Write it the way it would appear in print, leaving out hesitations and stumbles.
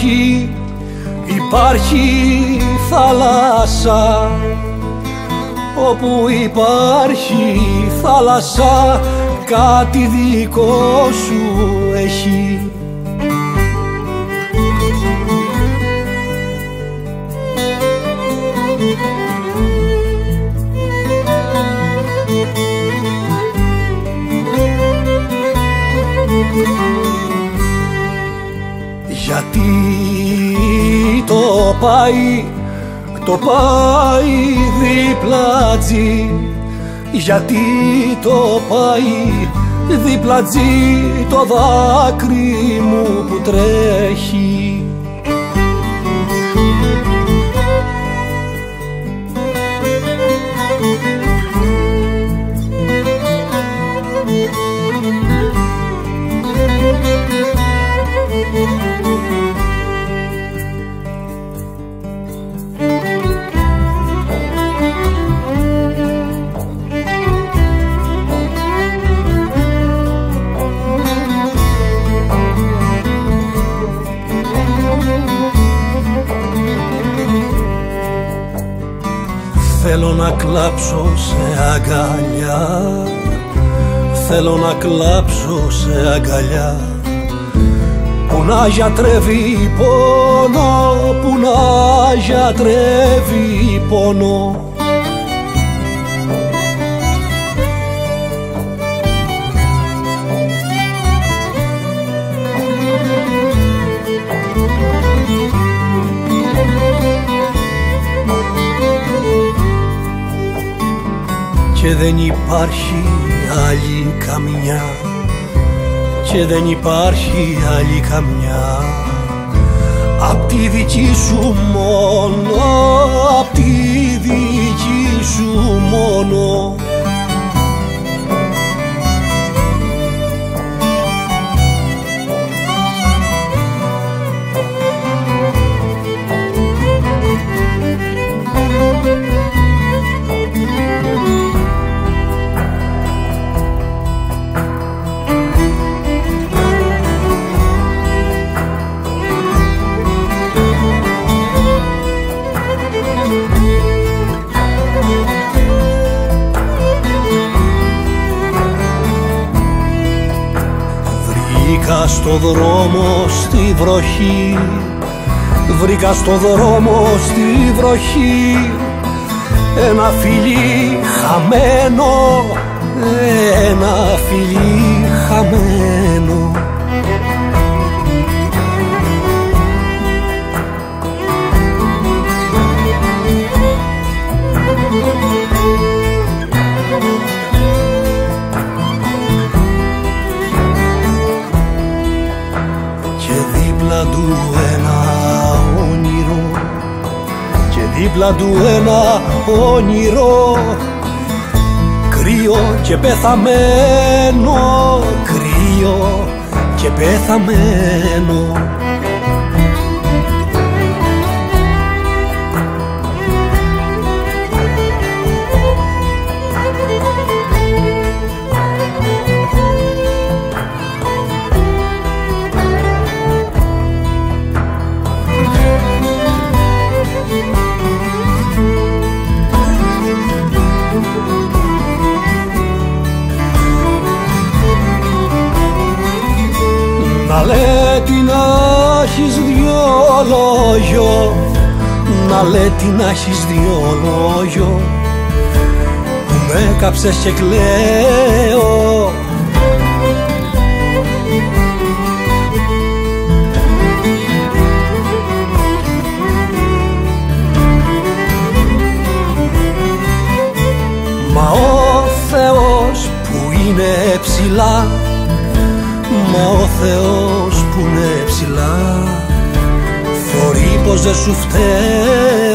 υπάρχει θάλασσα. Όπου υπάρχει θάλασσα κάτι δικό σου έχει. Γιατί το πάει διπλατζή, γιατί το πάει διπλατζή το δάκρυ μου που τρέχει. Θέλω να κλάψω σε αγκαλιά, θέλω να κλάψω σε αγκαλιά που να γιατρεύει πόνο, που να γιατρεύει πόνο. Και δεν υπάρχει άλλη καμιά, και δεν υπάρχει άλλη καμιά απ' τη δική σου μόνο, απ' τη δική σου μόνο. Βρήκα στο δρόμο στη βροχή, βρήκα στο δρόμο στη βροχή ένα φιλί χαμένο, ένα φιλί χαμένο. Του ένα όνειρο, και δίπλα του ένα όνειρο, κρύο και πεθαμένο, κρύο και πεθαμένο. Να λέτε να έχεις δυο λόγιο, να λέτε να έχεις δυο λόγιο που με κάψες και κλαίω. Μα ο Θεός που είναι ψηλά, μα ο Θεός που είναι ψηλά θωρεί πως δεν σου φταίω.